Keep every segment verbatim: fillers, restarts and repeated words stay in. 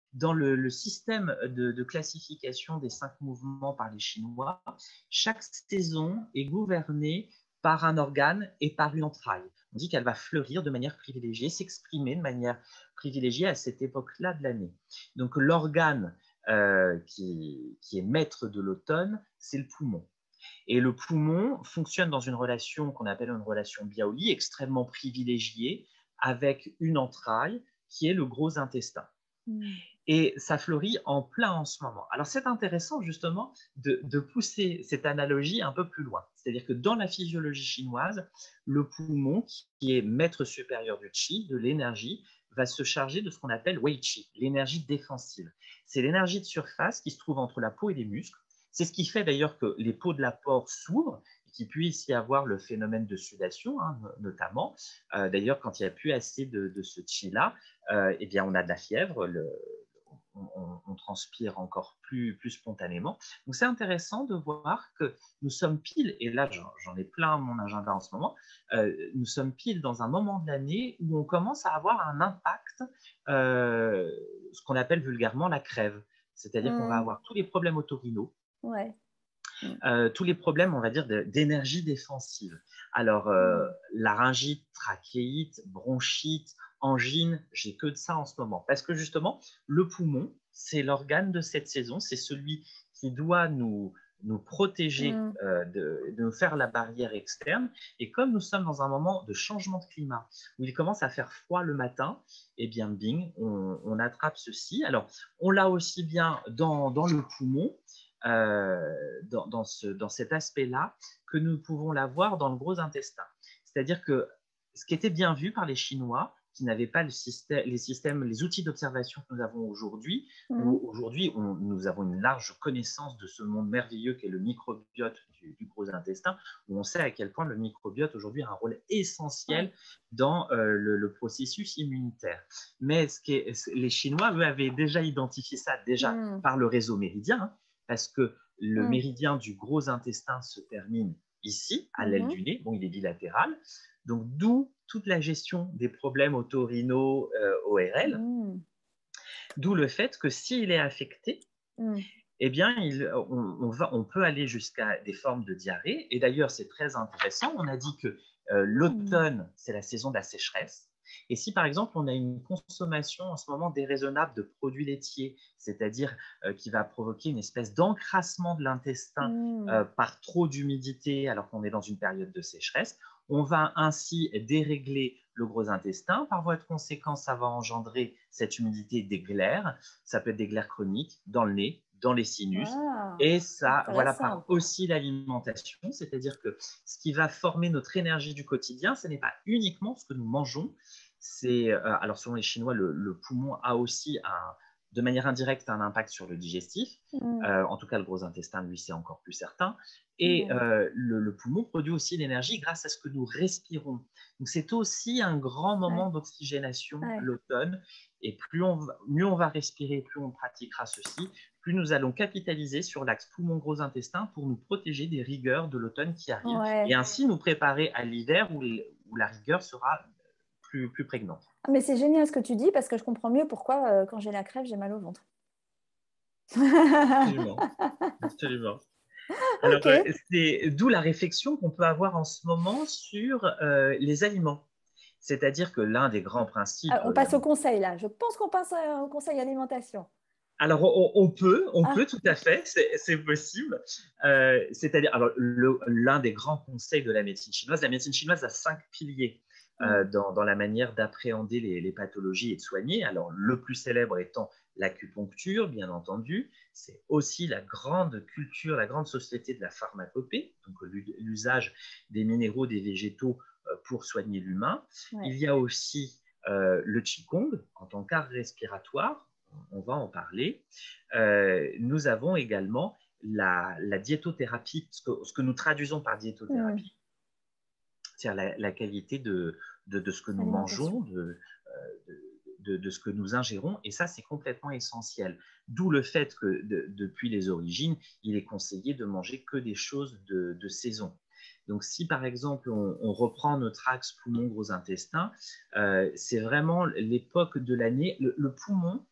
dans le, le système de, de classification des cinq mouvements par les Chinois, chaque saison est gouvernée par un organe et par une entraille. On dit qu'elle va fleurir de manière privilégiée, s'exprimer de manière privilégiée à cette époque-là de l'année. Donc l'organe euh, qui, qui est maître de l'automne, c'est le poumon. Et le poumon fonctionne dans une relation qu'on appelle une relation Biaoli, extrêmement privilégiée, avec une entraille qui est le gros intestin. Mmh. Et ça fleurit en plein en ce moment. Alors c'est intéressant justement de, de pousser cette analogie un peu plus loin. C'est-à-dire que dans la physiologie chinoise, le poumon, qui est maître supérieur du qi, de l'énergie, va se charger de ce qu'on appelle wei qi, l'énergie défensive. C'est l'énergie de surface qui se trouve entre la peau et les muscles. C'est ce qui fait d'ailleurs que les peaux de la pore s'ouvrent et qu'il puisse y avoir le phénomène de sudation, hein, notamment. Euh, d'ailleurs, quand il n'y a plus assez de, de ce qi-là, euh, eh bien, on a de la fièvre, le, on, on, on transpire encore plus, plus spontanément. Donc, c'est intéressant de voir que nous sommes pile, et là, j'en ai plein mon agenda en ce moment, euh, nous sommes pile dans un moment de l'année où on commence à avoir un impact, euh, ce qu'on appelle vulgairement la crève. C'est-à-dire mmh. qu'on va avoir tous les problèmes otorhinaux, ouais. euh, tous les problèmes, on va dire, d'énergie défensive. Alors, euh, mmh. laryngite, trachéite, bronchite, angine, j'ai que de ça en ce moment. Parce que justement, le poumon, c'est l'organe de cette saison, c'est celui qui doit nous, nous protéger, mmh. euh, de, de nous faire la barrière externe. Et comme nous sommes dans un moment de changement de climat, où il commence à faire froid le matin, eh bien, bing, on, on attrape ceci. Alors, on l'a aussi bien dans, dans le poumon, Euh, dans, dans, ce, dans cet aspect-là, que nous pouvons l'avoir dans le gros intestin. C'est-à-dire que ce qui était bien vu par les Chinois, qui n'avaient pas le système, les systèmes, les outils d'observation que nous avons aujourd'hui, mmh. où aujourd'hui on, nous avons une large connaissance de ce monde merveilleux qu'est le microbiote du, du gros intestin, où on sait à quel point le microbiote aujourd'hui a un rôle essentiel ouais. dans euh, le, le processus immunitaire. Mais ce qui est, les Chinois, eux, avaient déjà identifié ça déjà mmh. par le réseau méridien, hein, parce que le mmh. méridien du gros intestin se termine ici, à l'aile mmh. du nez. Bon, il est bilatéral. Donc, d'où toute la gestion des problèmes otorhinaux euh, O R L. Mmh. D'où le fait que s'il est affecté, mmh. eh bien, il, on, on, va, on peut aller jusqu'à des formes de diarrhée. Et d'ailleurs, c'est très intéressant. On a dit que euh, l'automne, mmh. c'est la saison de la sécheresse. Et si, par exemple, on a une consommation en ce moment déraisonnable de produits laitiers, c'est-à-dire euh, qui va provoquer une espèce d'encrassement de l'intestin mmh. euh, par trop d'humidité alors qu'on est dans une période de sécheresse, on va ainsi dérégler le gros intestin. Par voie de conséquence, ça va engendrer cette humidité des glaires. Ça peut être des glaires chroniques dans le nez, dans les sinus. Wow, et ça, voilà, par aussi l'alimentation, c'est-à-dire que ce qui va former notre énergie du quotidien, ce n'est pas uniquement ce que nous mangeons. C'est, euh, alors selon les Chinois, le, le poumon a aussi un, de manière indirecte un impact sur le digestif. Mmh. Euh, en tout cas, le gros intestin, lui, c'est encore plus certain. Et mmh. euh, le, le poumon produit aussi l'énergie grâce à ce que nous respirons. Donc, c'est aussi un grand moment ouais. d'oxygénation, ouais. l'automne. Et plus on va, mieux on va respirer, plus on pratiquera ceci, plus nous allons capitaliser sur l'axe poumon-gros intestin pour nous protéger des rigueurs de l'automne qui arrive. Ouais. Et ainsi nous préparer à l'hiver où, où la rigueur sera plus, plus prégnante. Ah, mais c'est génial ce que tu dis parce que je comprends mieux pourquoi euh, quand j'ai la crève, j'ai mal au ventre. Absolument. Absolument. Alors, okay. euh, c'est d'où la réflexion qu'on peut avoir en ce moment sur euh, les aliments. C'est-à-dire que l'un des grands principes… Alors, on passe au conseil, là. Je pense qu'on passe au conseil alimentation. Alors, on, on peut, on ah. peut tout à fait, c'est possible. Euh, C'est-à-dire, alors, l'un des grands conseils de la médecine chinoise, la médecine chinoise a cinq piliers euh, mmh. dans, dans la manière d'appréhender les, les pathologies et de soigner. Alors, le plus célèbre étant l'acupuncture, bien entendu. C'est aussi la grande culture, la grande société de la pharmacopée, donc l'usage des minéraux, des végétaux euh, pour soigner l'humain. Ouais. Il y a aussi euh, le Qigong en tant qu'art respiratoire. On va en parler. Euh, nous avons également la, la diétothérapie, ce que, ce que nous traduisons par diétothérapie, mmh. c'est-à-dire la, la qualité de, de, de ce que nous mangeons, de, euh, de, de, de ce que nous ingérons, et ça, c'est complètement essentiel. D'où le fait que, de, depuis les origines, il est conseillé de manger que des choses de, de saison. Donc, si par exemple, on, on reprend notre axe poumon-gros intestin, euh, c'est vraiment l'époque de l'année. Le, le poumon,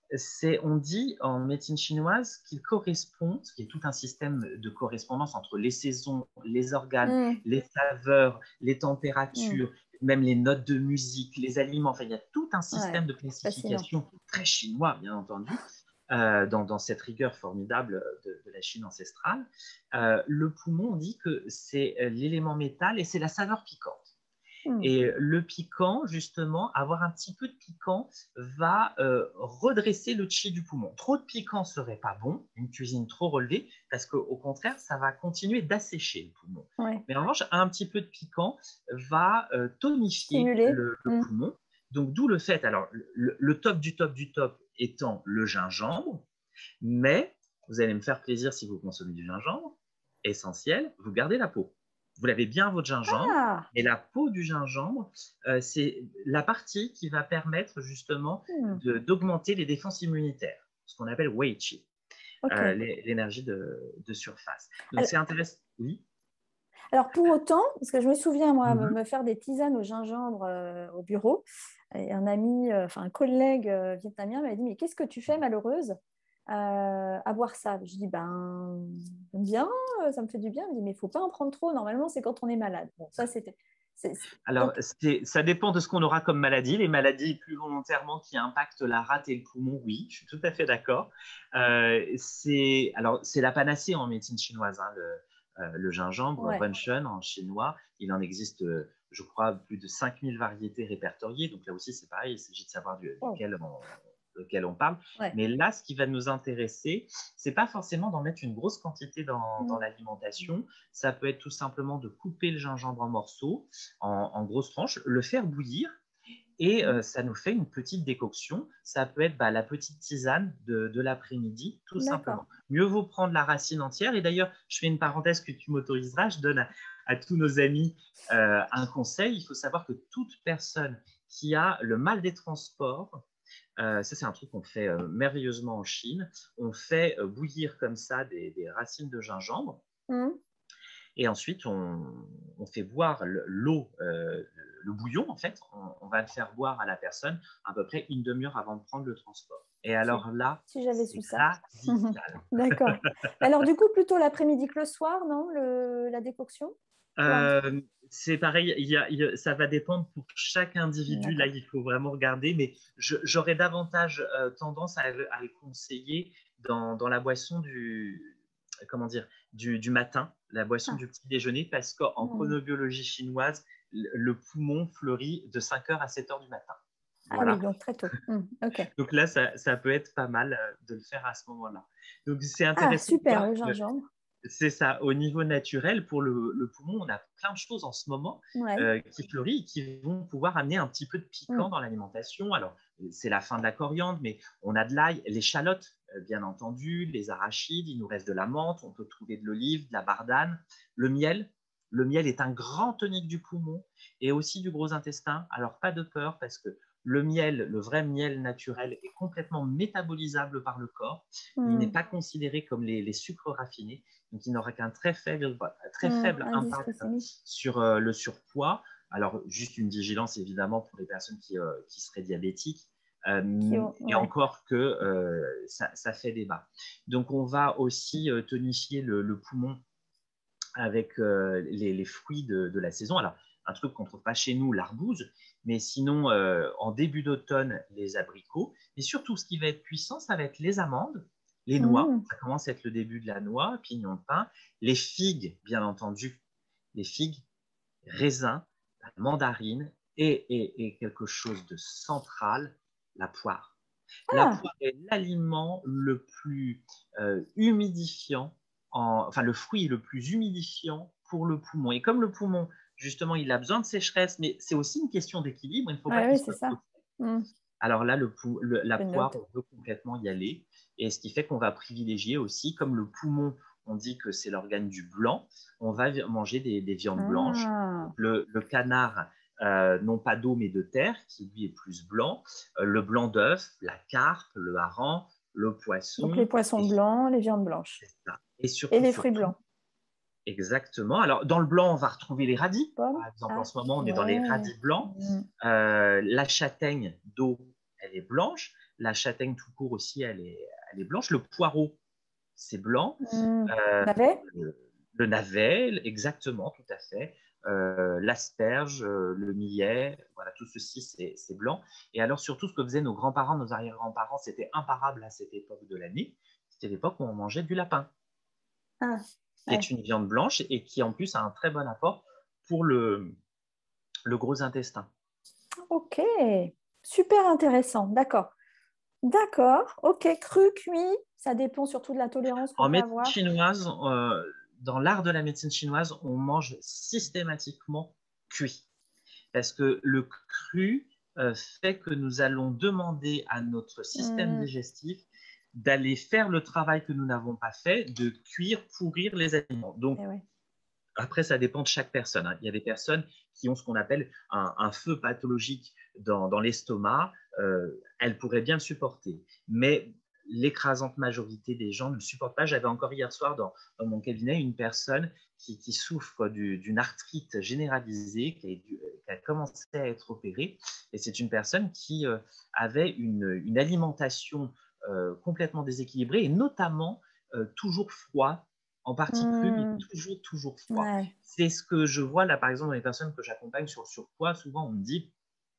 c'est, on dit en médecine chinoise qu'il correspond, ce qui est tout un système de correspondance entre les saisons, les organes, Mm. les saveurs, les Mm. températures, même les notes de musique, les aliments. Enfin, il y a tout un système Ouais, de fascinant. classification très chinois, bien entendu, euh, dans, dans, cette rigueur formidable de, de la Chine ancestrale. Euh, le poumon, on dit que c'est l'élément métal et c'est la saveur piquante. Mm. Et le piquant, justement, avoir un petit peu de piquant va euh, redresser le qi du poumon. Trop de piquant serait pas bon, une cuisine trop relevée, parce qu'au contraire, ça va continuer d'assécher le poumon. Ouais. Mais en revanche, un petit peu de piquant va euh, tonifier le, le mm. poumon. Donc, d'où le fait, alors, le, le top du top du top étant le gingembre, mais vous allez me faire plaisir si vous consommez du gingembre, essentiel, vous gardez la peau. Vous l'avez bien, votre gingembre, Ah. et la peau du gingembre, euh, c'est la partie qui va permettre justement mm. d'augmenter les défenses immunitaires, ce qu'on appelle Wei Qi, okay. euh, l'énergie de, de surface. Donc, c'est intéressant. Oui. Alors, pour autant, parce que je me souviens, moi, mm-hmm. me faire des tisanes au gingembre euh, au bureau, et un ami, euh, enfin un collègue euh, vietnamien m'a dit, mais qu'est-ce que tu fais, malheureuse, euh, à boire ça? Je dis, ben, j'aime bien, ça me fait du bien. Il me dit, mais il ne faut pas en prendre trop, normalement, c'est quand on est malade. Bon, ça, c'était... Alors, ça dépend de ce qu'on aura comme maladie. Les maladies plus volontairement qui impactent la rate et le poumon, oui, je suis tout à fait d'accord. Euh, c'est la panacée en médecine chinoise, hein, le, euh, le gingembre, ouais. Renshen en chinois. Il en existe, je crois, plus de cinq mille variétés répertoriées. Donc là aussi, c'est pareil, il s'agit de savoir du, oh. duquel on, lequel on parle. Ouais. Mais là, ce qui va nous intéresser, c'est pas forcément d'en mettre une grosse quantité dans, mmh. dans l'alimentation. Ça peut être tout simplement de couper le gingembre en morceaux, en, en grosses tranches, le faire bouillir, et euh, ça nous fait une petite décoction. Ça peut être bah, la petite tisane de, de l'après-midi, tout simplement. Mieux vaut prendre la racine entière. Et d'ailleurs, je fais une parenthèse que tu m'autoriseras, je donne à, à tous nos amis euh, un conseil. Il faut savoir que toute personne qui a le mal des transports, Euh, ça, c'est un truc qu'on fait euh, merveilleusement en Chine. On fait euh, bouillir comme ça des, des racines de gingembre. Mmh. Et ensuite, on, on fait boire l'eau, euh, le bouillon, en fait. On, on va le faire boire à la personne à peu près une demi-heure avant de prendre le transport. Et alors si, là, si j'avais su ça. radical. D'accord. Alors, du coup, plutôt l'après-midi que le soir, non, le, la décoction euh, C'est pareil, il y a, il y a, ça va dépendre pour chaque individu. Là, il faut vraiment regarder, mais j'aurais davantage euh, tendance à, à le conseiller dans, dans la boisson du, comment dire, du, du matin, la boisson ah. du petit déjeuner, parce qu'en mmh. chronobiologie chinoise, le, le poumon fleurit de cinq heures à sept heures du matin. Voilà. Ah oui, donc très tôt. Mmh, okay. Donc là, ça, ça peut être pas mal de le faire à ce moment-là. Donc c'est intéressant. Ah, super, le gingembre. C'est ça, au niveau naturel, pour le, le poumon, on a plein de choses en ce moment ouais. euh, qui fleurissent et qui vont pouvoir amener un petit peu de piquant mmh. dans l'alimentation. Alors, c'est la fin de la coriandre, mais on a de l'ail, l'échalote, euh, bien entendu, les arachides, il nous reste de la menthe, on peut trouver de l'olive, de la bardane, le miel. Le miel est un grand tonique du poumon et aussi du gros intestin. Alors, pas de peur parce que le miel, le vrai miel naturel, est complètement métabolisable par le corps. Mmh. Il n'est pas considéré comme les, les sucres raffinés. Donc, il n'aura qu'un très faible, très mmh, faible impact sur euh, le surpoids. Alors, juste une vigilance, évidemment, pour les personnes qui, euh, qui seraient diabétiques. Euh, ont, et ouais. encore que euh, ça, ça fait débat. Donc, on va aussi euh, tonifier le, le poumon avec euh, les, les fruits de, de la saison. Alors, un truc qu'on ne trouve pas chez nous, l'arbouze, mais sinon, euh, en début d'automne, les abricots. Et surtout, ce qui va être puissant, ça va être les amandes, les noix, mmh. ça commence à être le début de la noix, pignon de pin, les figues, bien entendu, les figues, raisins, la mandarine et, et, et quelque chose de central, la poire. Ah. La poire est l'aliment le plus euh, humidifiant, en, enfin le fruit le plus humidifiant pour le poumon. Et comme le poumon, justement, il a besoin de sécheresse, mais c'est aussi une question d'équilibre, il ne faut ah pas oui, qu'il soit ça. Mmh. Alors là, le, le, la Je poire, note. on peut complètement y aller. Et ce qui fait qu'on va privilégier aussi, comme le poumon, on dit que c'est l'organe du blanc, on va manger des, des viandes ah. blanches. Le, le canard, euh, non pas d'eau, mais de terre, qui lui est plus blanc. Euh, le blanc d'œuf, la carpe, le hareng, le poisson. Donc les poissons et, blancs, les viandes blanches. Ça. Et, surtout, et les surtout, fruits blancs. Exactement. Alors, dans le blanc, on va retrouver les radis. Pomme. Par exemple, ah, en ce moment, on ouais. est dans les radis blancs. Mmh. Euh, la châtaigne d'eau, elle est blanche. La châtaigne tout court aussi, elle est, elle est blanche. Le poireau, c'est blanc. Mmh. Euh, Navet? le, le navet, exactement, tout à fait. Euh, l'asperge, euh, le millet, voilà, tout ceci, c'est blanc. Et alors, surtout, ce que faisaient nos grands-parents, nos arrière-grands-parents, c'était imparable à cette époque de l'année. C'était l'époque où on mangeait du lapin, Ah, qui est ouais. une viande blanche et qui, en plus, a un très bon apport pour le, le gros intestin. Ok, super intéressant. D'accord. D'accord. Ok, cru, cuit, ça dépend surtout de la tolérance qu'on En peut médecine avoir. chinoise, euh, dans l'art de la médecine chinoise, on mange systématiquement cuit. Parce que le cru euh, fait que nous allons demander à notre système Mmh. digestif d'aller faire le travail que nous n'avons pas fait, de cuire, pourrir les aliments. Donc, Eh ouais. après, ça dépend de chaque personne, hein. Il y a des personnes qui ont ce qu'on appelle un, un feu pathologique dans, dans l'estomac. Euh, elles pourraient bien le supporter. Mais l'écrasante majorité des gens ne le supportent pas. J'avais encore hier soir dans, dans mon cabinet une personne qui, qui souffre d'une arthrite généralisée, qui a, dû, qui a, commencé à être opérée. Et c'est une personne qui euh, avait une, une alimentation euh, complètement déséquilibrée et notamment euh, toujours froid, en partie cru, mais Mmh. toujours, toujours froid. Ouais. C'est ce que je vois là, par exemple, dans les personnes que j'accompagne sur le surpoids. Souvent, on me dit,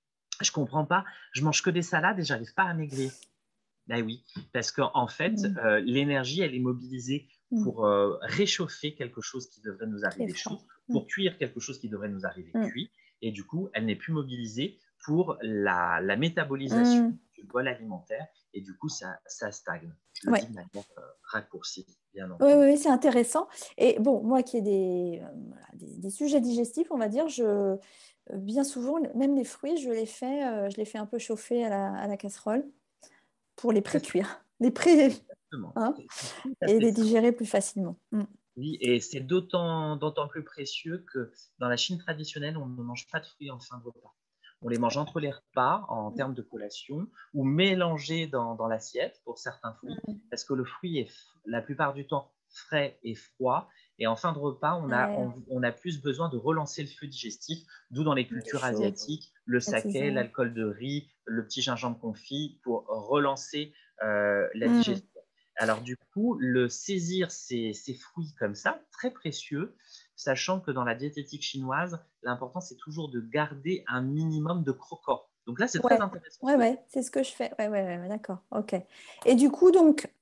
je comprends pas, je mange que des salades et j'arrive pas à maigrir. Ben oui, parce qu'en en fait, Mmh. euh, l'énergie, elle est mobilisée Mmh. pour euh, réchauffer quelque chose qui devrait nous Très arriver chaud, froid. Mmh. pour cuire quelque chose qui devrait nous arriver Mmh. cuit, et du coup, elle n'est plus mobilisée pour la, la métabolisation Mmh. du bol alimentaire, et du coup, ça, ça stagne. Je le dis Ouais. de manière euh, raccourcie, bien Oui, entendu. oui, c'est intéressant. Et bon, moi qui ai des, euh, voilà, des, des sujets digestifs, on va dire, je, euh, bien souvent, même les fruits, je les fais, euh, je les fais un peu chauffer à la, à la casserole pour les Très pré-cuire, les pré, exactement. hein, C'est c'est tout à et fait les ça. digérer plus facilement. Mm. Oui, et c'est d'autant d'autant plus précieux que dans la Chine traditionnelle, on ne mange pas de fruits en fin de repas. On les mange entre les repas en termes de collation ou mélangés dans, dans l'assiette pour certains fruits, Mm. parce que le fruit est la plupart du temps frais et froid. Et en fin de repas, on a, Ouais, on, on a plus besoin de relancer le feu digestif, d'où dans les du cultures chaud, asiatiques, le la saké, tisane. l'alcool de riz, le petit gingembre confit pour relancer euh, la Mm. digestion. Alors du coup, le saisir ces, ces fruits comme ça, très précieux, sachant que dans la diététique chinoise, l'important c'est toujours de garder un minimum de croquants. Donc là, c'est très Ouais, intéressant ce ouais, que tu ouais, c'est ce que je fais. Ouais, ouais, ouais, ouais, d'accord, ok. Et du coup, donc,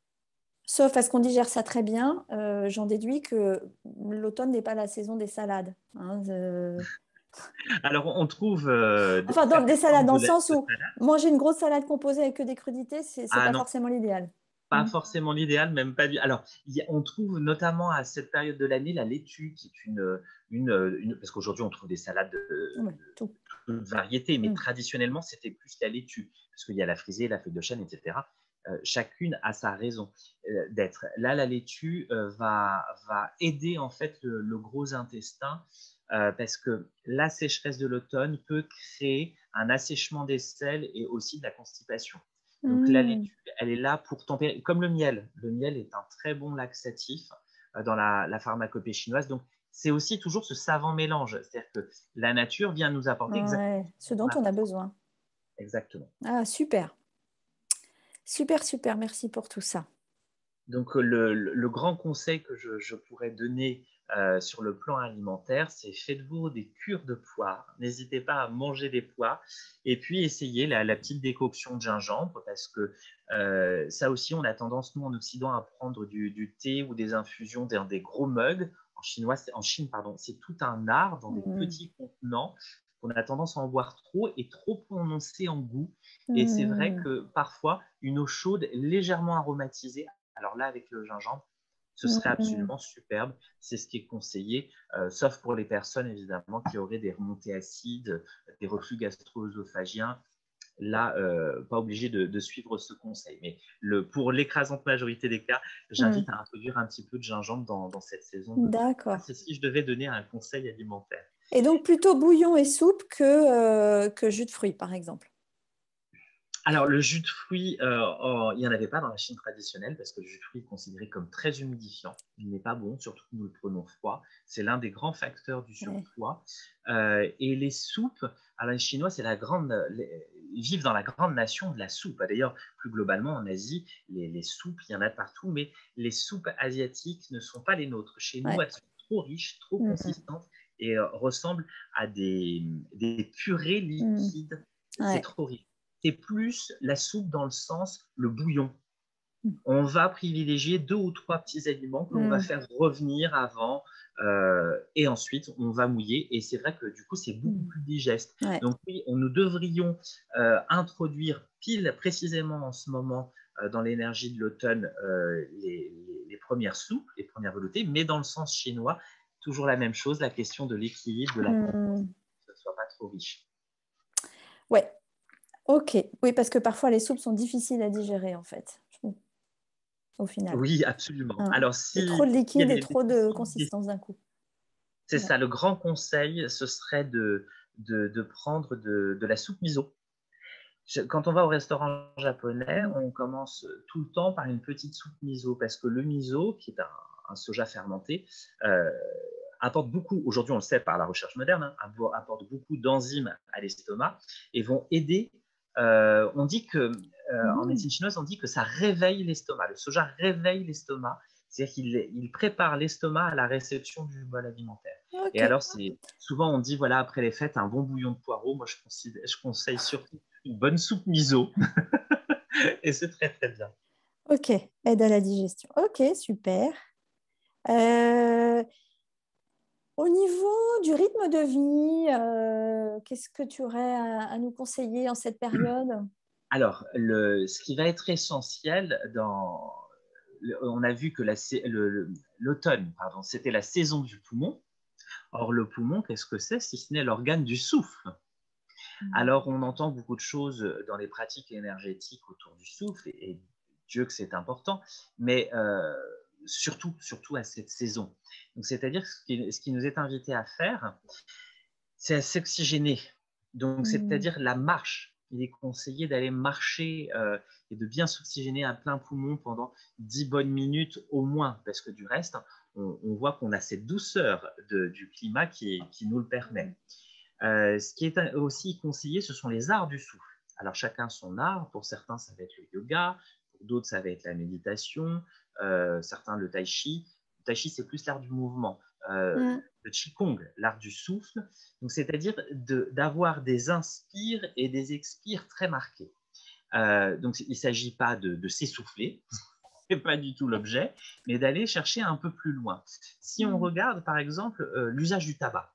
sauf à ce qu'on digère ça très bien, euh, j'en déduis que l'automne n'est pas la saison des salades, hein, euh, dis. Alors on trouve euh, enfin, dans, des certaines salades, formes dans de, le la- sens de où salade. manger une grosse salade composée avec que des crudités, c'est c'est Ah pas non, forcément l'idéal. pas Mm. forcément l'idéal, même pas du. Alors, il y a- on trouve notamment à cette période de l'année la laitue, qui est une, une, une- parce qu'aujourd'hui on trouve des salades de, Ouais, tout. toute variété, mais Mm. traditionnellement, c'était plus la laitue, parce qu'il y a la frisée, la feuille de chêne, et cetera. Euh, chacune a sa raison euh, d'être. Là, la laitue euh, va, va aider en fait le, le gros intestin euh, parce que la sécheresse de l'automne peut créer un assèchement des selles et aussi de la constipation. Donc la Mm. laitue, elle est là pour tempérer, comme le miel. Le miel est un très bon laxatif euh, dans la, la pharmacopée chinoise. Donc c'est aussi toujours ce savant mélange. C'est-à-dire que la nature vient nous apporter exactement Ouais, ce ce qu'on dont a on a besoin. besoin. Exactement. Ah, super. Super, super, merci pour tout ça. Donc, le, le- le grand conseil que je, je pourrais donner euh, sur le plan alimentaire, c'est faites-vous des cures de poires. N'hésitez pas à manger des poires et puis essayez la, la petite décoction de gingembre parce que euh, ça aussi, on a tendance, nous, en Occident, à prendre du, du thé ou des infusions dans des gros mugs. En, chinois, en Chine, pardon, c'est tout un art dans des Mm. petits contenants. On a tendance à en boire trop et trop prononcé en goût. Et c'est vrai Mm. que parfois, une eau chaude légèrement aromatisée, alors là, avec le gingembre, ce serait Mm. absolument superbe. C'est ce qui est conseillé, euh, sauf pour les personnes, évidemment, qui auraient des remontées acides, des reflux gastro-œsophagiens. Là, euh, pas obligé de, de suivre ce conseil. Mais le, pour l'écrasante majorité des cas, Mm. j'invite à introduire un petit peu de gingembre dans, dans cette saison de temps. Ça, D'accord. c'est si je devais donner un conseil alimentaire. Et donc plutôt bouillon et soupe que, euh, que jus de fruits, par exemple. Alors, le jus de fruits, euh, oh, il n'y en avait pas dans la Chine traditionnelle parce que le jus de fruits est considéré comme très humidifiant. Il n'est pas bon, surtout que nous le prenons froid. C'est l'un des grands facteurs du Ouais. surpoids. Euh, et les soupes, alors les Chinois, c'est la grande, les, vivent dans la grande nation de la soupe. D'ailleurs, plus globalement, en Asie, les, les soupes, il y en a partout, mais les soupes asiatiques ne sont pas les nôtres. Chez nous, Ouais. elles sont trop riches, trop Mm. consistantes et euh, ressemblent à des, des purées liquides. Mm. C'est Ouais. trop riche. C'est plus la soupe dans le sens, le bouillon. Mm. On va privilégier deux ou trois petits aliments que l'on va Mm. faire revenir avant euh, et ensuite on va mouiller et c'est vrai que du coup c'est beaucoup Mm. plus digeste. Ouais. Donc oui, on, nous devrions euh, introduire pile précisément en ce moment euh, dans l'énergie de l'automne euh, les, les, les premières soupes, les premières veloutées, mais dans le sens chinois, toujours la même chose, la question de l'équilibre, de la consistance, Mm. que ce ne soit pas trop riche. Ouais, ok. Oui, parce que parfois les soupes sont difficiles à digérer en fait, au final. Oui, absolument. Hein. Alors Il y a trop si de il y a liquide et des, trop de des consistance d'un coup. C'est Ouais. ça, le grand conseil, ce serait de, de, de prendre de, de la soupe miso. Quand on va au restaurant japonais, Mm. on commence tout le temps par une petite soupe miso, parce que le miso, qui est un, un soja fermenté, euh, apporte beaucoup, aujourd'hui on le sait par la recherche moderne, hein, apporte beaucoup d'enzymes à l'estomac et vont aider, euh, on dit que, euh, en Mm. médecine chinoise, on dit que ça réveille l'estomac, le soja réveille l'estomac, c'est-à-dire qu'il il prépare l'estomac à la réception du bol alimentaire. Et Ok. alors, c'est, souvent on dit, voilà, après les fêtes, un bon bouillon de poireaux, moi je, considère, je conseille surtout une bonne soupe miso, et c'est très très bien. Ok, aide à la digestion. Ok, super. Euh, Au niveau du rythme de vie, euh, qu'est-ce que tu aurais à, à nous conseiller en cette période? Alors, le, ce qui va être essentiel dans... On a vu que la, le, l'automne, pardon, c'était la saison du poumon. Or, le poumon, qu'est-ce que c'est si ce n'est l'organe du souffle? Alors, on entend beaucoup de choses dans les pratiques énergétiques autour du souffle, et, et Dieu que c'est important, mais euh, surtout, surtout à cette saison. Donc, c'est-à-dire que ce qui, ce qui nous est invité à faire, c'est à s'oxygéner. Donc, Mm. c'est-à-dire la marche. Il est conseillé d'aller marcher euh, et de bien s'oxygéner à plein poumon pendant dix bonnes minutes au moins, parce que du reste, on, on voit qu'on a cette douceur de, du climat qui, qui nous le permet. Euh, ce qui est aussi conseillé, ce sont les arts du souffle. Alors, chacun son art. Pour certains, ça va être le yoga. Pour d'autres, ça va être la méditation. Euh, certains, le tai chi. Le tai chi, c'est plus l'art du mouvement. Euh, Mm. le qigong, l'art du souffle. Donc, c'est-à-dire de, d'avoir des inspires et des expires très marqués. Euh, donc, il ne s'agit pas de, de s'essouffler, ce n'est pas du tout l'objet, mais d'aller chercher un peu plus loin. Si on regarde, par exemple, euh, l'usage du tabac,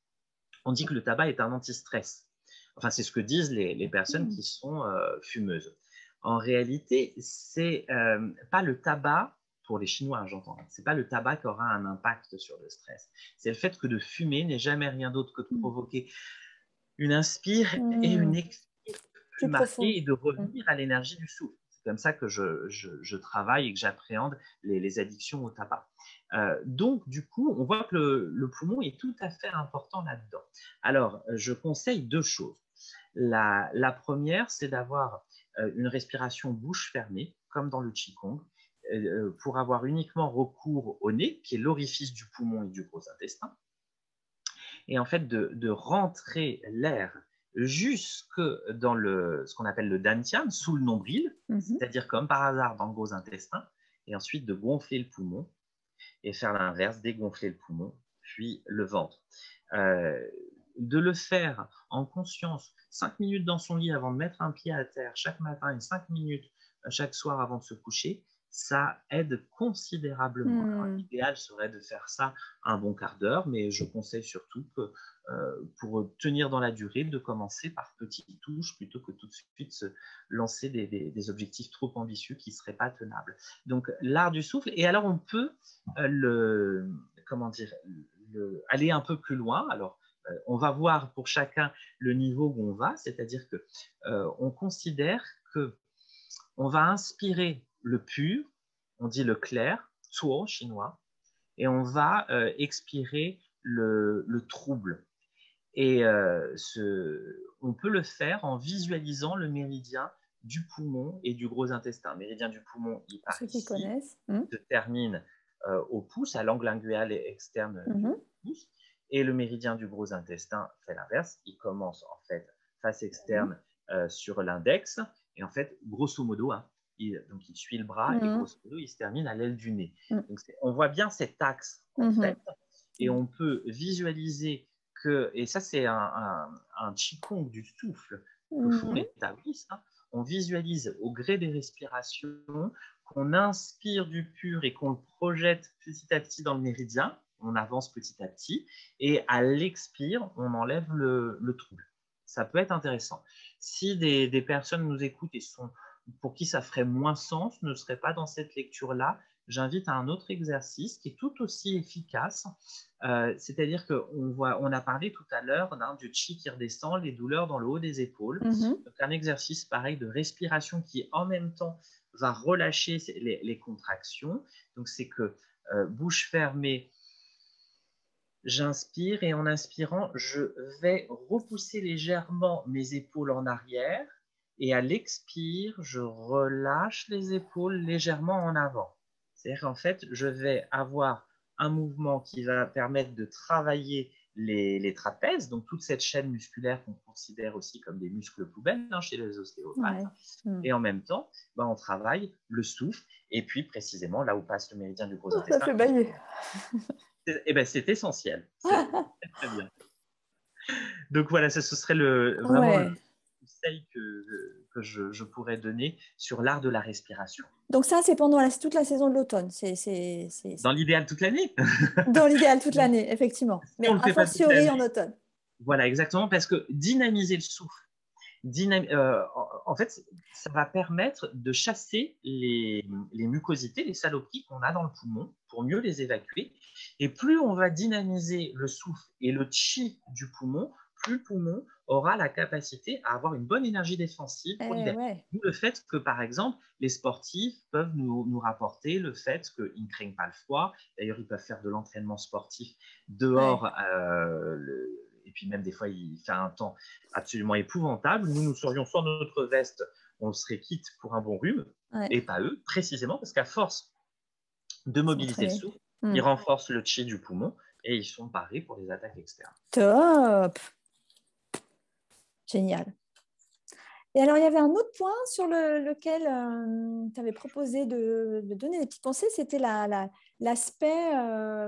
on dit que le tabac est un anti-stress. Enfin, c'est ce que disent les, les personnes Mm. qui sont euh, fumeuses. En réalité, c'est euh, pas le tabac, pour les Chinois, hein, j'entends, c'est pas le tabac qui aura un impact sur le stress. C'est le fait que de fumer n'est jamais rien d'autre que de provoquer une inspire et une Mm. expire plus Plus profond. marquée et de Mm. revenir à l'énergie du souffle. C'est comme ça que je, je, je travaille et que j'appréhende les, les addictions au tabac. Euh, donc, du coup, on voit que le, le poumon est tout à fait important là-dedans. Alors, je conseille deux choses. La, la première, c'est d'avoir euh, une respiration bouche fermée, comme dans le Qigong, euh, pour avoir uniquement recours au nez, qui est l'orifice du poumon et du gros intestin, et en fait de, de rentrer l'air jusque dans le, ce qu'on appelle le dantian, sous le nombril, Mhm. c'est-à-dire comme par hasard dans le gros intestin, et ensuite de gonfler le poumon, et faire l'inverse, dégonfler le poumon, puis le ventre. Euh, de le faire en conscience, cinq minutes dans son lit avant de mettre un pied à terre chaque matin et cinq minutes chaque soir avant de se coucher, ça aide considérablement. Alors, Mm. l'idéal serait de faire ça un bon quart d'heure, mais je conseille surtout que euh, pour tenir dans la durée, de commencer par petites touches plutôt que tout de suite se lancer des, des, des objectifs trop ambitieux qui ne seraient pas tenables. Donc, l'art du souffle. Et alors, on peut euh, le, comment dire, le, aller un peu plus loin. Alors, euh, on va voir pour chacun le niveau où on va, c'est-à-dire que euh, on considère que on va inspirer le pur, on dit le clair, tuo chinois, et on va euh, expirer le, le trouble. Et euh, ce, on peut le faire en visualisant le méridien du poumon et du gros intestin. Le méridien du poumon, il Pour part ceux qui ici, connaissent. Mm. se termine euh, au pouce, à l'angle lingual externe du Mhm. pouce, et le méridien du gros intestin fait l'inverse. Il commence en fait face Mhm. externe euh, sur l'index. Et en fait, grosso modo, hein, il, donc il suit le bras et Mhm. grosso modo, il se termine à l'aile du nez. Mhm. Donc, on voit bien cet axe, en Mhm. fait, et on peut visualiser que, et ça, c'est un, un, un qigong du souffle que font Mhm. les taoïstes, hein, on visualise au gré des respirations qu'on inspire du pur et qu'on le projette petit à petit dans le méridien, on avance petit à petit, et à l'expire, on enlève le, le trouble. Ça peut être intéressant. Si des, des personnes nous écoutent et sont, pour qui ça ferait moins sens, ne seraient pas dans cette lecture-là, j'invite à un autre exercice qui est tout aussi efficace. Euh, c'est-à-dire qu'on voit, on a parlé tout à l'heure hein, du chi qui redescend, les douleurs dans le haut des épaules. Mhm. Donc un exercice pareil de respiration qui en même temps va relâcher les, les contractions. Donc c'est que euh, bouche fermée, j'inspire et en inspirant, je vais repousser légèrement mes épaules en arrière et à l'expire, je relâche les épaules légèrement en avant. C'est-à-dire qu'en fait, je vais avoir un mouvement qui va permettre de travailler les, les trapèzes, donc toute cette chaîne musculaire qu'on considère aussi comme des muscles poubelles hein, chez les ostéopathes. Ouais. Mhm. Et en même temps, ben, on travaille le souffle et puis précisément là où passe le méridien du gros Oh, ça intestin. fait bailler. Eh ben, c'est essentiel. C'est très, très bien. Donc voilà, ça, ce serait le, vraiment le Ouais. conseil que, que je, je pourrais donner sur l'art de la respiration. Donc ça, c'est pendant la- toute la saison de l'automne. C'est c'est- c'est- Dans l'idéal, toute l'année. dans l'idéal toute si l'année, effectivement. Mais on ne le a fait pas toute fortiori l'année, en automne. voilà, exactement, parce que dynamiser le souffle, dynam- euh, en, en fait, ça va permettre de chasser les, les mucosités, les saloperies qu'on a dans le poumon pour mieux les évacuer. Et plus on va dynamiser le souffle et le chi du poumon, plus le poumon aura la capacité à avoir une bonne énergie défensive pour Eh l'hiver. ouais. D'où le fait que, par exemple, les sportifs peuvent nous, nous rapporter le fait qu'ils ne craignent pas le froid. D'ailleurs, ils peuvent faire de l'entraînement sportif Ouais. dehors. Euh, le, et puis même des fois, il fait un temps absolument épouvantable. Nous, nous serions sans notre veste, on serait quitte pour un bon rhume, Ouais. et pas eux, précisément parce qu'à force de mobiliser le S'entraîner. souffle, Hmm. ils renforcent le chi du poumon et ils sont parés pour les attaques externes. Top. Génial. Et alors, il y avait un autre point sur le- lequel tu avais proposé de, de donner des petits conseils, c'était la, la- l'aspect euh,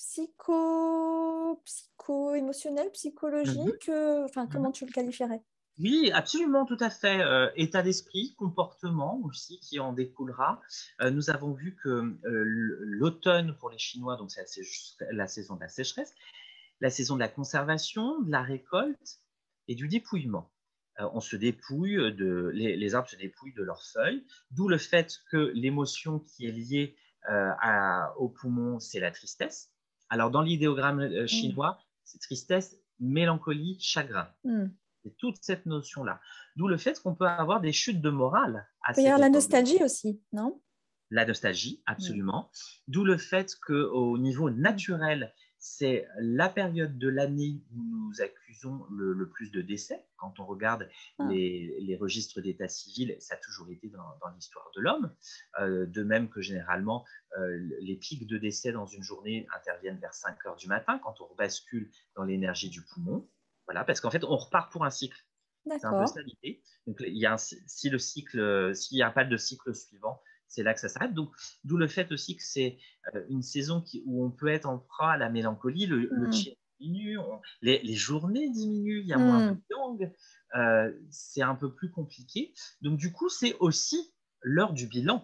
psycho, psycho-émotionnel, Mhm. psychologique. euh, Enfin, Mhm. comment tu le qualifierais? Oui, absolument, tout à fait. Euh, état d'esprit, comportement aussi qui en découlera. Euh, nous avons vu que euh, l'automne pour les Chinois, donc c'est la, la saison de la sécheresse, la saison de la conservation, de la récolte et du dépouillement. Euh, on se dépouille de, les, les arbres se dépouillent de leurs feuilles, d'où le fait que l'émotion qui est liée euh, à, au poumon, c'est la tristesse. Alors dans l'idéogramme euh, Hmm. chinois, c'est tristesse, mélancolie, chagrin. Hmm. C'est toute cette notion-là. D'où le fait qu'on peut avoir des chutes de morale à Il peut y cette avoir la époque. nostalgie aussi, non? La nostalgie, Hmm. absolument. D'où le fait qu'au niveau naturel, c'est la période de l'année où nous accusons le, le plus de décès. Quand on regarde Ah. les, les registres d'état civil, ça a toujours été dans, dans l'histoire de l'homme. Euh, de même que généralement, euh, les pics de décès dans une journée interviennent vers cinq heures du matin quand on bascule dans l'énergie du poumon. Voilà, parce qu'en fait, on repart pour un cycle. C'est un peu D'accord. ça l'idée. Donc, il y a un, si le cycle, s'il n'y a pas de cycle suivant, c'est là que ça s'arrête. Donc, d'où le fait aussi que c'est euh, une saison qui, où on peut être en proie à la mélancolie, le, le Hmm. chi diminue, on, les, les, journées diminuent, il y a moins de Hmm. langues, euh, c'est un peu plus compliqué. Donc, du coup, c'est aussi l'heure du bilan.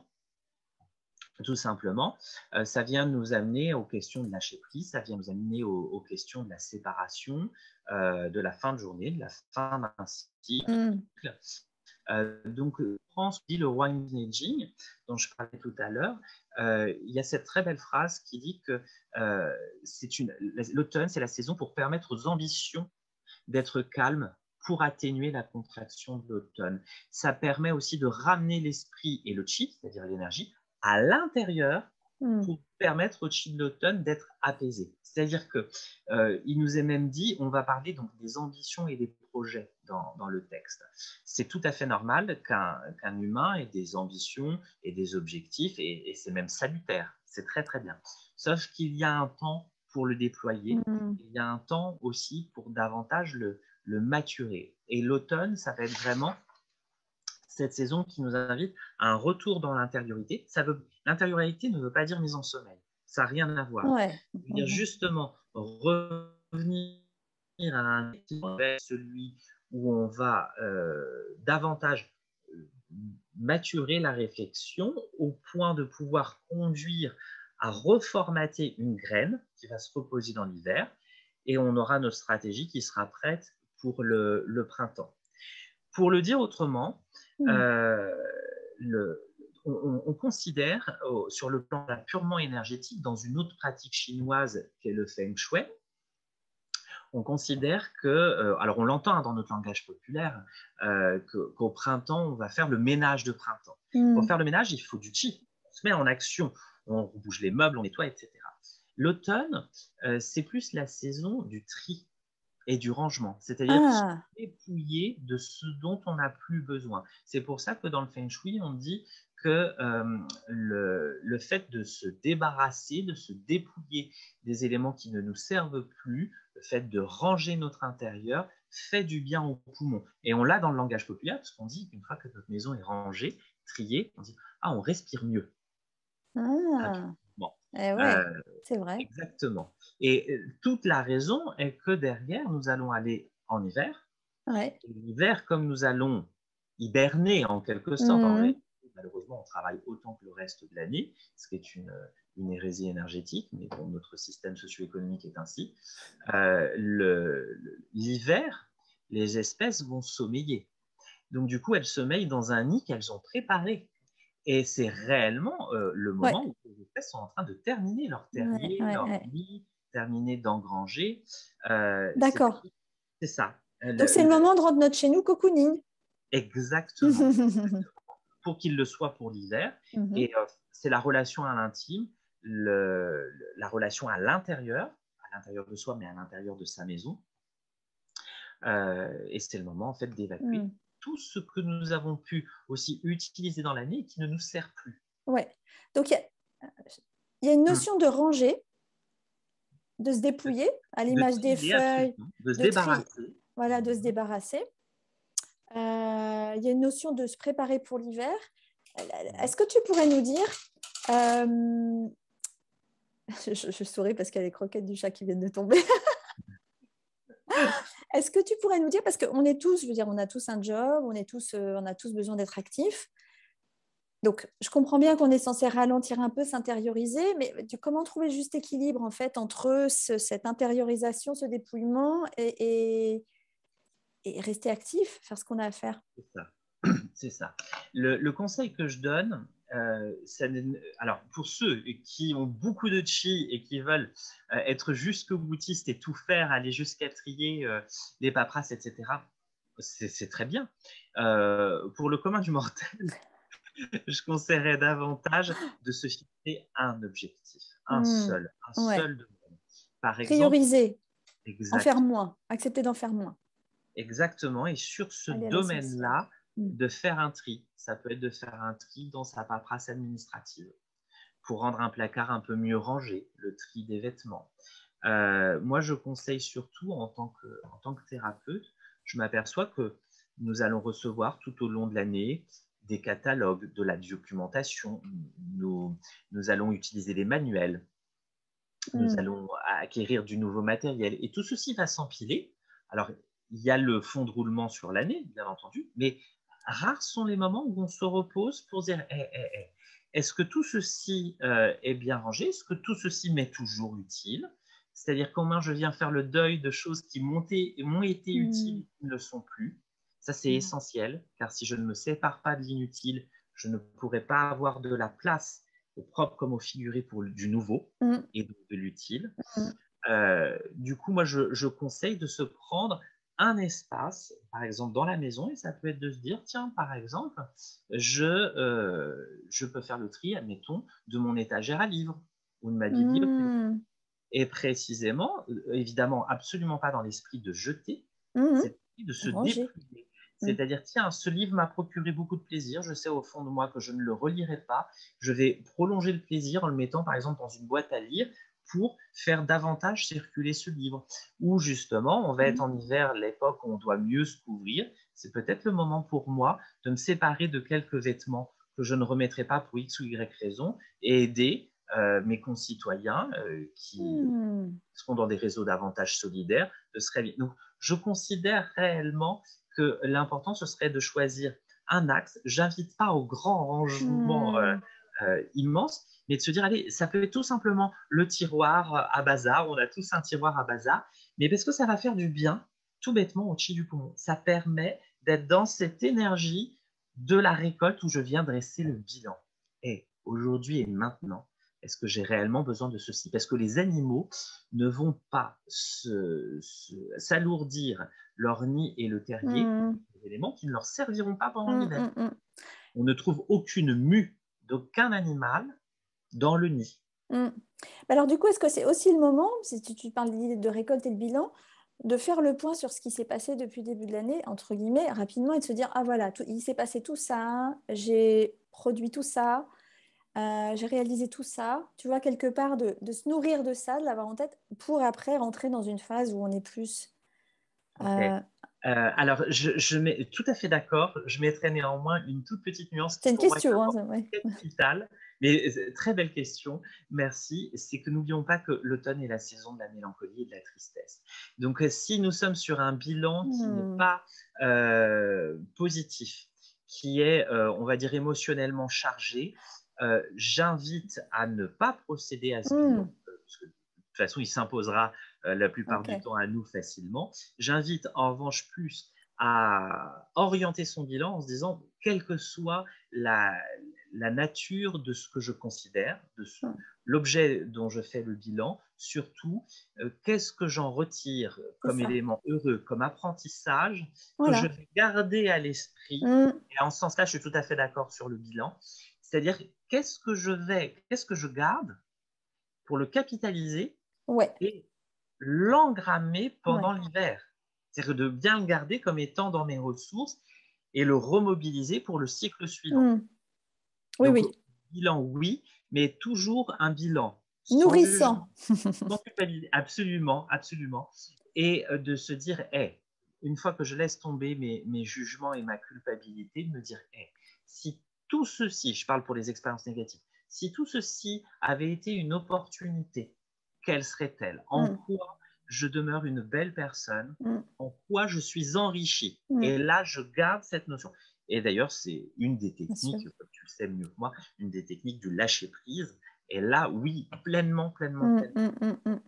Tout simplement, euh, ça vient nous amener aux questions de lâcher prise, ça vient nous amener aux, aux questions de la séparation, euh, de la fin de journée, de la fin d'un cycle. Hmm. Euh, donc, France dit le wine aging, dont je parlais tout à l'heure. Euh, il y a cette très belle phrase qui dit que euh, c'est une, l'automne, c'est la saison pour permettre aux ambitions d'être calmes pour atténuer la contraction de l'automne. Ça permet aussi de ramener l'esprit et le chi, c'est-à-dire l'énergie, à l'intérieur Hmm. pour permettre au chi de l'automne d'être apaisé. C'est-à-dire que euh, il nous est même dit, on va parler donc des ambitions et des projets dans, dans le texte. C'est tout à fait normal qu'un qu'un humain ait des ambitions et des objectifs, et, et c'est même salutaire. C'est très très bien. Sauf qu'il y a un temps pour le déployer. Hmm. Il y a un temps aussi pour davantage le, le maturer. Et l'automne, ça va être vraiment cette saison qui nous invite à un retour dans l'intériorité. L'intériorité ne veut pas dire mise en sommeil, ça n'a rien à voir. Ouais. Ça veut dire justement revenir à un équilibre avec celui où on va euh, davantage maturer la réflexion au point de pouvoir conduire à reformater une graine qui va se reposer dans l'hiver et on aura notre stratégie qui sera prête pour le, le printemps. Pour le dire autrement, mmh. euh, le, on, on considère oh, sur le plan purement énergétique, dans une autre pratique chinoise qui est le Feng Shui, on considère que, euh, alors on l'entend dans notre langage populaire, euh, qu'au printemps, on va faire le ménage de printemps. Mmh. Pour faire le ménage, il faut du chi. On se met en action, on bouge les meubles, on nettoie, et cetera. L'automne, euh, c'est plus la saison du tri et du rangement, c'est-à-dire ah. dépouiller de ce dont on n'a plus besoin. C'est pour ça que dans le Feng Shui, on dit que euh, le, le fait de se débarrasser, de se dépouiller des éléments qui ne nous servent plus, le fait de ranger notre intérieur, fait du bien aux poumons. Et on l'a dans le langage populaire, parce qu'on dit qu'une fois que notre maison est rangée, triée, on dit « Ah, on respire mieux ah. ». Bon. Eh ouais, euh, c'est vrai. Exactement. Et toute la raison est que derrière, nous allons aller en hiver. Ouais. L'hiver, comme nous allons hiberner en quelque sorte, mmh. en réalité, malheureusement, on travaille autant que le reste de l'année, ce qui est une, une hérésie énergétique, mais bon, notre système socio-économique est ainsi. Euh, l'hiver, les espèces vont sommeiller. Donc, du coup, elles sommeillent dans un nid qu'elles ont préparé. Et c'est réellement euh, le moment ouais. où les espèces sont en train de terminer leur terrier, ouais, ouais, leur ouais. nid, terminer d'engranger. Euh, D'accord. C'est ça. Donc, c'est le, le moment de rentrer notre chez nous cocooning. Exactement. Pour qu'il le soit pour l'hiver. Mm-hmm. Et euh, c'est la relation à l'intime, le, le, la relation à l'intérieur, à l'intérieur de soi, mais à l'intérieur de sa maison. Euh, et c'est le moment, en fait, d'évacuer mm. tout ce que nous avons pu aussi utiliser dans l'année et qui ne nous sert plus. Ouais. Donc, il y, y a une notion mm. de ranger, de se dépouiller, à l'image des feuilles. De se de débarrasser. Tri... Voilà, de se débarrasser. Il euh, y a une notion de se préparer pour l'hiver. Est-ce que tu pourrais nous dire... Euh... Je, je souris parce qu'il y a les croquettes du chat qui viennent de tomber. Est-ce que tu pourrais nous dire, parce qu'on est tous, je veux dire, on a tous un job, on, est tous, euh, on a tous besoin d'être actifs. Donc, je comprends bien qu'on est censé ralentir un peu, s'intérioriser, mais tu, comment trouver le juste équilibre, en fait, entre ce, cette intériorisation, ce dépouillement et, et, et rester actif, faire ce qu'on a à faire? C'est ça. C'est ça. Le, le conseil que je donne, euh, ça, alors pour ceux qui ont beaucoup de chi et qui veulent euh, être jusqu'au boutiste et tout faire, aller jusqu'à trier euh, les paperasses, et cetera, c'est très bien. Euh, pour le commun du mortel, je conseillerais davantage de se fixer un objectif, un mmh, seul, un ouais. seul domaine. Par exemple, prioriser, en faire moins, accepter d'en faire moins. Exactement, et sur ce domaine-là, de faire un tri. Ça peut être de faire un tri dans sa paperasse administrative pour rendre un placard un peu mieux rangé, le tri des vêtements. Euh, moi, je conseille surtout en tant que, en tant que thérapeute, je m'aperçois que nous allons recevoir tout au long de l'année des catalogues, de la documentation, nous, nous allons utiliser des manuels, mmh. nous allons acquérir du nouveau matériel et tout ceci va s'empiler. Alors, il y a le fond de roulement sur l'année, bien entendu, mais rares sont les moments où on se repose pour dire hey, hey, hey, est-ce que tout ceci euh, est bien rangé? Est-ce que tout ceci m'est toujours utile? C'est-à-dire comment je viens faire le deuil de choses qui m'ont été, été utiles et qui ne le sont plus. Ça, c'est mmh. essentiel, car si je ne me sépare pas de l'inutile, je ne pourrai pas avoir de la place, au propre comme au figuré, pour du nouveau mmh. et de, de l'utile. Mmh. Euh, du coup, moi, je, je conseille de se prendre un espace, par exemple dans la maison, et ça peut être de se dire, tiens, par exemple, je, euh, je peux faire le tri, admettons, de mon étagère à livres ou de ma bibliothèque. Mmh. Et précisément, évidemment, absolument pas dans l'esprit de jeter, mmh. c'est de se dépouiller. Mmh. C'est-à-dire, tiens, ce livre m'a procuré beaucoup de plaisir, je sais au fond de moi que je ne le relirai pas, je vais prolonger le plaisir en le mettant, par exemple, dans une boîte à lire, pour faire davantage circuler ce livre. Ou justement, on va être en hiver, l'époque où on doit mieux se couvrir. C'est peut-être le moment pour moi de me séparer de quelques vêtements que je ne remettrai pas pour X ou Y raison et aider euh, mes concitoyens euh, qui Mmh. seront dans des réseaux davantage solidaires de se réveiller. Donc, je considère réellement que l'important, ce serait de choisir un axe. J'invite pas au grand rangement euh, Mmh. euh, immense, mais de se dire, allez, ça peut être tout simplement le tiroir à bazar. On a tous un tiroir à bazar, mais parce que ça va faire du bien, tout bêtement, au chi du poumon. Ça permet d'être dans cette énergie de la récolte où je viens dresser le bilan. Et aujourd'hui et maintenant, est-ce que j'ai réellement besoin de ceci? Parce que les animaux ne vont pas se, se, s'alourdir leur nid et le terrier Mmh. avec des éléments qui ne leur serviront pas pendant Mmh, l'hiver. mmh, mmh. On ne trouve aucune mue d'aucun animal dans le nid. Mmh. Alors du coup, est-ce que c'est aussi le moment, si tu, tu parles d'idée de récolter le bilan, de faire le point sur ce qui s'est passé depuis le début de l'année, entre guillemets, rapidement, et de se dire, ah voilà, tout, il s'est passé tout ça, j'ai produit tout ça, euh, j'ai réalisé tout ça, tu vois, quelque part, de, de se nourrir de ça, de l'avoir en tête, pour après rentrer dans une phase où on est plus... Ok. euh, Euh, alors, je, je mets tout à fait d'accord. Je mettrai néanmoins une toute petite nuance C'est qui, une pour moi, est question, hein, importante, c'est vrai. capitale. Mais euh, très belle question. Merci. C'est que n'oublions pas que l'automne est la saison de la mélancolie et de la tristesse. Donc, euh, si nous sommes sur un bilan qui n'est Hmm. pas euh, positif, qui est, euh, on va dire, émotionnellement chargé, euh, j'invite à ne pas procéder à ce bilan. Hmm. euh, Parce que, de toute façon, il s'imposera euh, la plupart Ok, du temps à nous facilement. J'invite en revanche plus à orienter son bilan en se disant, quelle que soit la, la nature de ce que je considère, de ce, Hmm. l'objet dont je fais le bilan, surtout, euh, qu'est-ce que j'en retire C'est comme ça. élément heureux, comme apprentissage, que je Voilà. vais garder à l'esprit. Hmm. Et en ce sens-là, je suis tout à fait d'accord sur le bilan. C'est-à-dire, qu'est-ce que je vais, qu'est-ce que je garde pour le capitaliser Ouais, et l'engrammer pendant ouais. l'hiver. C'est-à-dire de bien le garder comme étant dans mes ressources et le remobiliser pour le cycle suivant. Hmm. Oui, Donc, oui. bilan, oui, mais toujours un bilan sans jugement, Nourrissant. sans culpabilité, absolument, absolument. Et euh, de se dire, hey, une fois que je laisse tomber mes, mes jugements et ma culpabilité, de me dire, hey, si tout ceci, je parle pour les expériences négatives, si tout ceci avait été une opportunité, quelle serait-elle? En Hmm. quoi je demeure une belle personne? Hmm. En quoi je suis enrichi? Hmm. Et là, je garde cette notion. Et d'ailleurs, c'est une des Bien sûr. techniques, comme tu le sais mieux que moi, une des techniques du lâcher-prise. Et là, oui, pleinement, pleinement, Hmm, pleinement. hmm, hmm, hmm.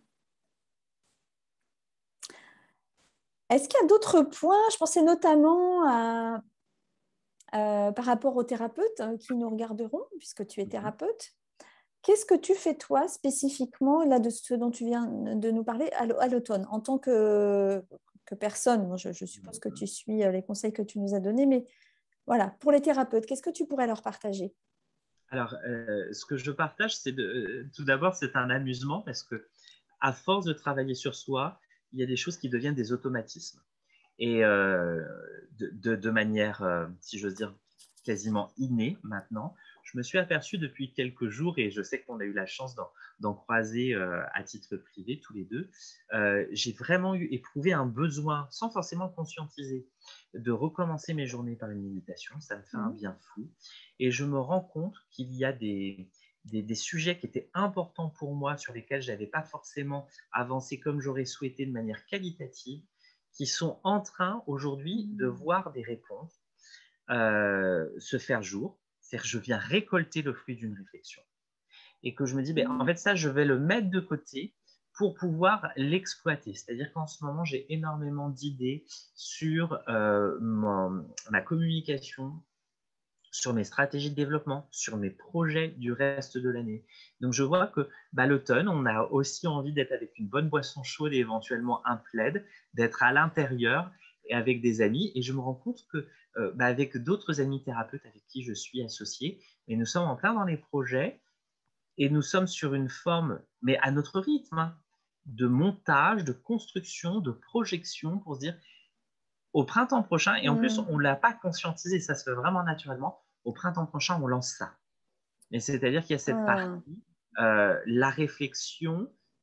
Est-ce qu'il y a d'autres points? Je pensais notamment à, euh, par rapport aux thérapeutes euh, qui nous regarderont, puisque tu es Mhm. thérapeute. Qu'est-ce que tu fais toi spécifiquement là de ce dont tu viens de nous parler à l'automne en tant que, que personne? Moi, je, je suppose que tu suis euh, les conseils que tu nous as donnés, mais voilà, pour les thérapeutes, qu'est-ce que tu pourrais leur partager? Alors, euh, ce que je partage, c'est de, euh, tout d'abord, c'est un amusement parce que à force de travailler sur soi, il y a des choses qui deviennent des automatismes. Et euh, de, de, de, manière, euh, si j'ose dire, quasiment innée maintenant, je me suis aperçu depuis quelques jours, et je sais qu'on a eu la chance d'en, d'en croiser euh, à titre privé tous les deux, euh, j'ai vraiment eu, éprouvé un besoin, sans forcément conscientiser, de recommencer mes journées par une méditation. Ça me fait un Mmh. bien fou. Et je me rends compte qu'il y a des, des, des sujets qui étaient importants pour moi, sur lesquels je n'avais pas forcément avancé comme j'aurais souhaité de manière qualitative, qui sont en train aujourd'hui de voir des réponses euh, se faire jour. C'est-à-dire que je viens récolter le fruit d'une réflexion. Et que je me dis, ben, en Mmh. fait, ça, je vais le mettre de côté pour pouvoir l'exploiter. C'est-à-dire qu'en ce moment, j'ai énormément d'idées sur euh, mon, ma communication, sur mes stratégies de développement, sur mes projets du reste de l'année. Donc je vois que bah, l'automne, on a aussi envie d'être avec une bonne boisson chaude et éventuellement un plaid, d'être à l'intérieur et avec des amis. Et je me rends compte que euh, bah, avec d'autres amis thérapeutes avec qui je suis associé, et nous sommes en plein dans les projets et nous sommes sur une forme, mais à notre rythme, hein, de montage, de construction, de projection pour se dire au printemps prochain, et en plus, Mmh. on ne l'a pas conscientisé, ça se fait vraiment naturellement. Au printemps prochain, on lance ça. Mais c'est-à-dire qu'il y a cette Ah. partie, euh, la réflexion,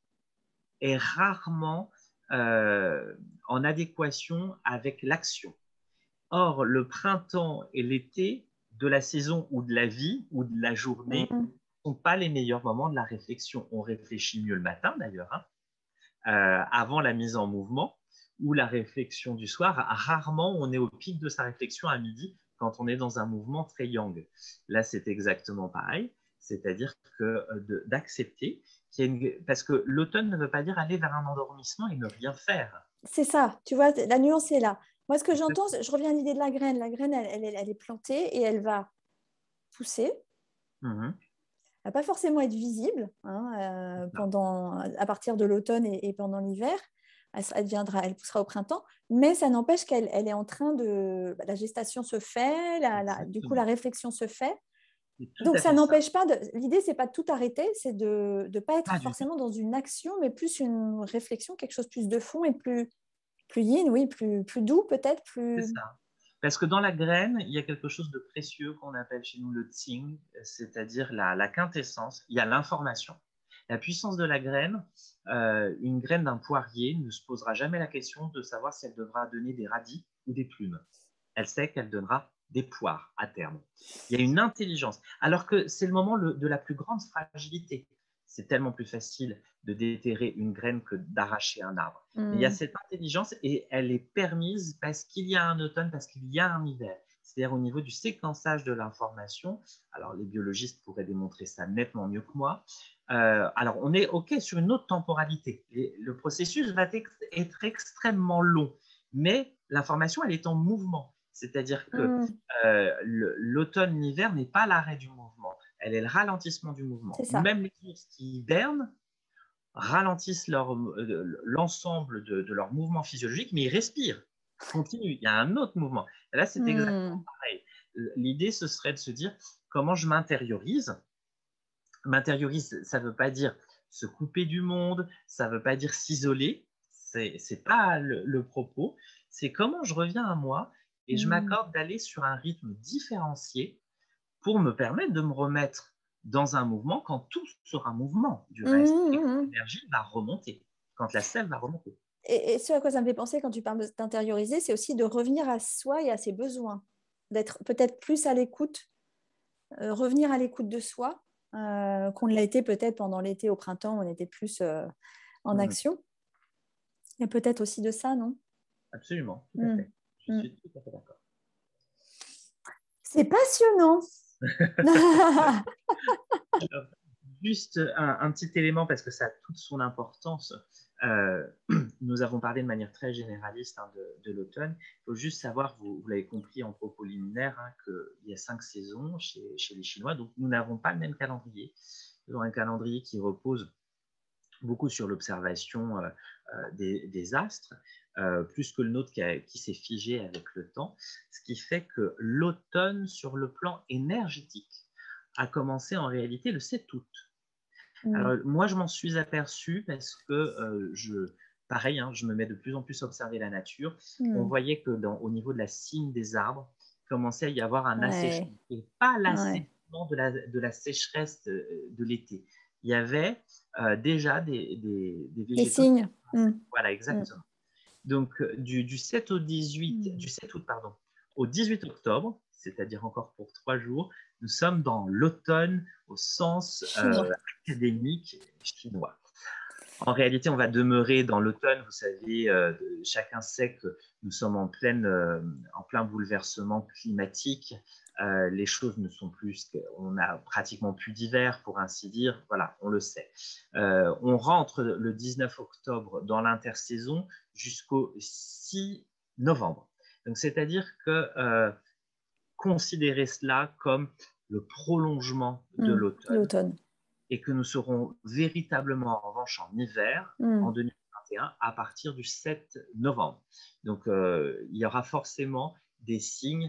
est rarement euh, en adéquation avec l'action. Or, le printemps et l'été de la saison ou de la vie ou de la journée Mm. ne sont pas les meilleurs moments de la réflexion. On réfléchit mieux le matin d'ailleurs, hein, euh, avant la mise en mouvement, ou la réflexion du soir. Rarement on est au pic de sa réflexion à midi quand on est dans un mouvement très yang. Là, c'est exactement pareil, c'est-à-dire que d'accepter qu'il y a une... parce que l'automne ne veut pas dire aller vers un endormissement et ne rien faire. C'est ça, tu vois, la nuance est là. Moi, ce que j'entends, je reviens à l'idée de la graine. La graine, elle, elle, elle est plantée et elle va pousser. Mm-hmm. Elle va pas forcément être visible hein, euh, pendant, à partir de l'automne et, et pendant l'hiver. Elle, elle, viendra, elle poussera au printemps, mais ça n'empêche qu'elle elle est en train de... La gestation se fait, la, la, du coup, la réflexion se fait. Donc, ça n'empêche pas... De, l'idée, c'est pas de tout arrêter, c'est de ne pas être pas forcément dans une action, mais plus une réflexion, quelque chose plus de fond et plus, plus yin, oui, plus, plus doux peut-être. Plus... C'est ça. Parce que dans la graine, il y a quelque chose de précieux qu'on appelle chez nous le tsing, c'est-à-dire la, la quintessence. Il y a l'information. La puissance de la graine, euh, une graine d'un poirier ne se posera jamais la question de savoir si elle devra donner des radis ou des plumes. Elle sait qu'elle donnera des poires à terme. Il y a une intelligence. Alors que c'est le moment le, de la plus grande fragilité. C'est tellement plus facile de déterrer une graine que d'arracher un arbre. Mmh. Mais il y a cette intelligence et elle est permise parce qu'il y a un automne, parce qu'il y a un hiver. C'est-à-dire au niveau du séquençage de l'information. Alors, les biologistes pourraient démontrer ça nettement mieux que moi. Euh, alors, on est OK sur une autre temporalité. Et le processus va être extrêmement long, mais l'information, elle est en mouvement. C'est-à-dire que mmh. euh, l'automne, l'hiver n'est pas l'arrêt du mouvement. Elle est le ralentissement du mouvement. Même les ours qui hibernent ralentissent l'ensemble de, de leur mouvement physiologique, mais ils respirent, ils continuent. Il y a un autre mouvement. Et là, c'est mmh. exactement pareil. L'idée, ce serait de se dire comment je m'intériorise. M'intériorise, ça ne veut pas dire se couper du monde, ça ne veut pas dire s'isoler. Ce n'est pas le, le propos. C'est comment je reviens à moi et je m'accorde d'aller sur un rythme différencié pour me permettre de me remettre dans un mouvement quand tout sera mouvement du reste mmh, et quand l'énergie va remonter, quand la sève va remonter. Et, et ce à quoi ça me fait penser quand tu parles d'intérioriser, c'est aussi de revenir à soi et à ses besoins, d'être peut-être plus à l'écoute, euh, revenir à l'écoute de soi, euh, qu'on l'a été peut-être pendant l'été, au printemps, on était plus euh, en mmh. action. Il y a peut-être aussi de ça, non? Absolument, tout à mmh. fait. Je mmh. suis tout à fait d'accord. C'est passionnant. Alors, juste un, un petit élément, parce que ça a toute son importance. Euh, nous avons parlé de manière très généraliste hein, de, de l'automne. Il faut juste savoir, vous, vous l'avez compris en propos liminaire, hein, qu'il y a cinq saisons chez, chez les Chinois, donc nous n'avons pas le même calendrier. Nous avons un calendrier qui repose beaucoup sur l'observation euh, euh, des, des astres, euh, plus que le nôtre qui, a, qui s'est figé avec le temps, ce qui fait que l'automne, sur le plan énergétique, a commencé en réalité le sept août. Mmh. Alors, moi, je m'en suis aperçu parce que euh, je, pareil, hein, je me mets de plus en plus à observer la nature. Mmh. On voyait que dans, au niveau de la cime des arbres, il commençait à y avoir un ouais. assèchement. Et pas l'assèchement ouais. de, la, de la sécheresse de, de l'été. Il y avait euh, déjà des, des, des végétaux. Des signes. Mmh. Voilà, exactement. Mmh. Donc, du, du sept au dix-huit, mmh. du sept août, pardon, au dix-huit octobre, c'est-à-dire encore pour trois jours, nous sommes dans l'automne au sens euh, académique chinois. En réalité, on va demeurer dans l'automne. Vous savez, euh, chacun sait que nous sommes en, pleine, euh, en plein bouleversement climatique. Euh, les choses ne sont plus, on a pratiquement plus d'hiver, pour ainsi dire. Voilà, on le sait. Euh, on rentre le dix-neuf octobre dans l'intersaison jusqu'au six novembre. Donc, c'est-à-dire que euh, considérer cela comme le prolongement de mmh, l'automne et que nous serons véritablement en revanche en hiver mmh. en deux mille vingt et un à partir du sept novembre. Donc euh, il y aura forcément des signes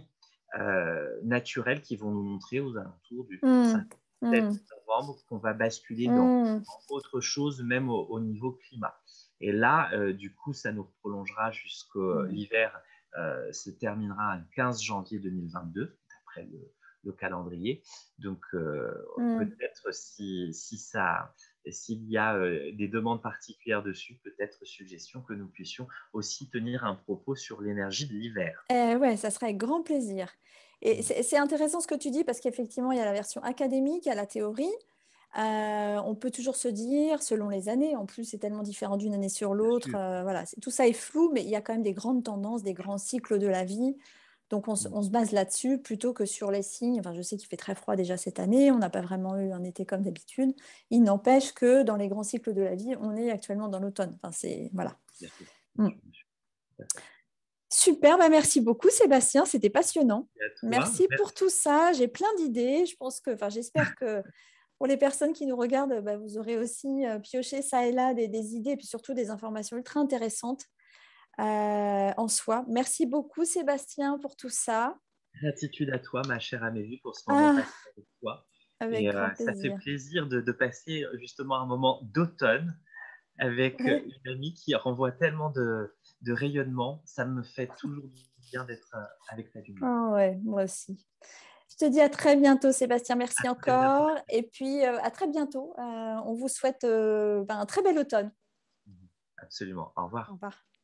euh, naturels qui vont nous montrer aux alentours du mmh. cinq sept novembre qu'on va basculer dans, mmh. dans autre chose, même au, au niveau climat. Et là, euh, du coup, ça nous prolongera jusqu'à mmh. l'hiver. Euh, se terminera le quinze janvier deux mille vingt-deux, d'après le, le calendrier. Donc, euh, mmh. peut-être si, si ça, s'il y a euh, des demandes particulières dessus, peut-être suggestion que nous puissions aussi tenir un propos sur l'énergie de l'hiver. Eh ouais, ça serait avec grand plaisir. Et c'est c'est intéressant ce que tu dis parce qu'effectivement, il y a la version académique, il y a la théorie. Euh, on peut toujours se dire, selon les années, en plus c'est tellement différent d'une année sur Bien l'autre, sûr. euh, voilà, c'est- tout ça est flou, mais il y a quand même des grandes tendances, des grands cycles de la vie. Donc on, se on se base là-dessus plutôt que sur les signes. Enfin, je sais qu'il fait très froid déjà cette année, on n'a pas vraiment eu un été comme d'habitude. Il n'empêche que dans les grands cycles de la vie, on est actuellement dans l'automne. Enfin, c'est voilà. Bien sûr, bien Mm. sûr, bien sûr. Tout à fait. Super, bah merci beaucoup Sébastien, c'était passionnant. Et à toi, Merci pour merci. tout ça. J'ai plein d'idées. Je pense que, enfin, j'espère que pour les personnes qui nous regardent, bah, vous aurez aussi euh, pioché ça et là des, des idées et puis surtout des informations ultra intéressantes euh, en soi. Merci beaucoup Sébastien pour tout ça. Gratitude à toi, ma chère Amélie, pour ce moment passé Ah, avec toi. avec Et euh, grand ça fait plaisir. plaisir de, de passer euh, justement un moment d'automne avec euh, Ouais. une amie qui renvoie tellement de, de rayonnement. Ça me fait toujours du bien d'être euh, avec ta lumière. Ah ouais, moi aussi. Je te dis à très bientôt Sébastien, À merci très bientôt. encore. Et puis euh, à très bientôt. Euh, on vous souhaite euh, ben, un très bel automne. Absolument. Au Au revoir. revoir.